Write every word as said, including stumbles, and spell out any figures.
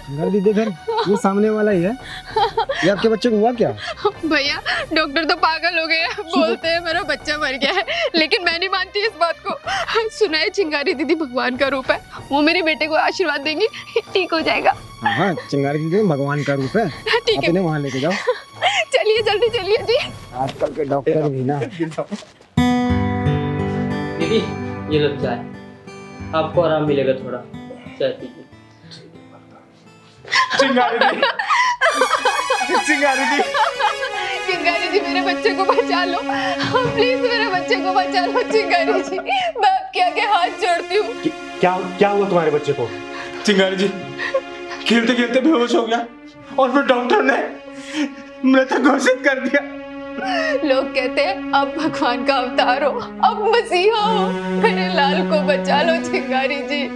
चिंगारी दीदी फिर ये सामने वाला ही है। ये आपके बच्चे को हुआ क्या? भैया डॉक्टर तो पागल हो गए हैं, बोलते हैं मेरा बच्चा मर गया है, लेकिन मैं नहीं मानती इस बात को। सुना है चिंगारी दीदी भगवान का रूप है, वो मेरे बेटे को आशीर्वाद देंगी, ठीक हो जाएगा। हाँ चिंगारी दीदी भगवान का रूप है। ठीक है, इन्हें वहाँ लेके जाओ। चलिए जल्दी चलिए जी। आजकल के डॉक्टर भी ना। दीदी ये लो चाय, आपको आराम मिलेगा थोड़ा, चाय पीजिए। चिंगारी दी, चिंगारी दी, चिंगारी जी मेरे बच्चे को बचा लो, प्लीज मेरे बच्चे को बचा लो चिंगारी जी, मैं आपके आगे हाथ जोड़ती हूँ। क्या क्या हुआ तुम्हारे बच्चे को? चिंगारी जी खेलते खेलते बेहोश हो गया और फिर डॉक्टर ने मृत घोषित कर दिया। लोग कहते हैं अब भगवान का अवतार हो, अब मसीहा हो, मेरे लाल को बचा लो चिंगारी जी।